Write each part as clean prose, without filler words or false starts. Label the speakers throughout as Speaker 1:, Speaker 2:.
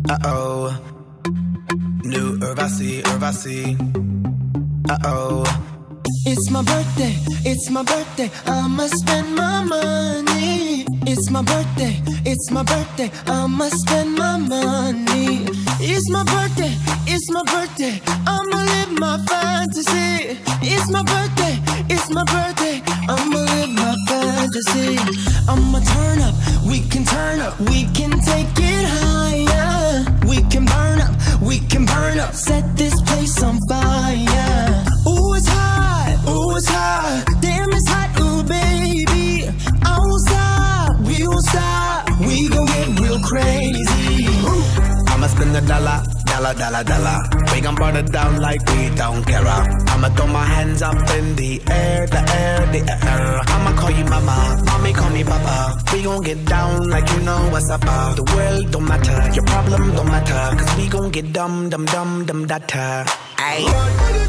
Speaker 1: Uh-oh. New Urvasi, Urvasi. Uh-oh.
Speaker 2: It's my birthday, I'ma spend my money. It's my birthday, I'ma spend my money. It's my birthday, I'ma live my fantasy. It's my birthday, I'ma live my fantasy. I'ma turn up, we can take it higher. We can burn up, set this place on fire. Ooh, it's hot, damn it's hot, ooh baby. I won't stop, we won't stop, we gon' get real crazy.
Speaker 1: I'ma spend a dollar. We gon' burn it down like we don't care. I'ma throw my hands up in the air. I'ma call you mama, mommy call me papa. We gon' get down like you know what's up. The world don't matter, your problem don't matter, cause we gon' get dumb data. Ayy.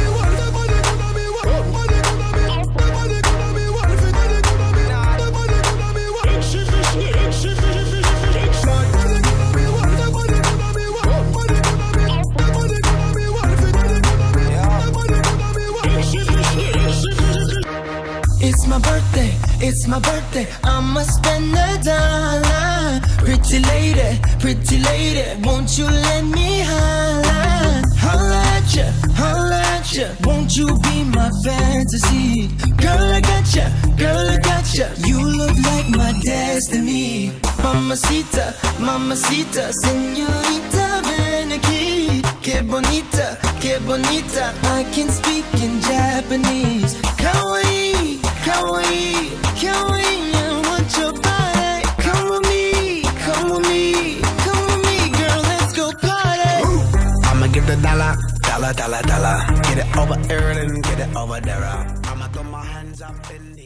Speaker 2: It's my birthday, I'ma spend a dollar. Pretty lady, won't you let me holla? Holla at ya, won't you be my fantasy? Girl, I got ya, you look like my destiny. Mamacita, señorita, ven aquí. Que bonita, I can speak in Japanese. Kawaii, I want your body. Come with me, girl, let's go party.
Speaker 1: I'ma give the dollar. Get it over here and get it over there. I'ma throw my hands up in the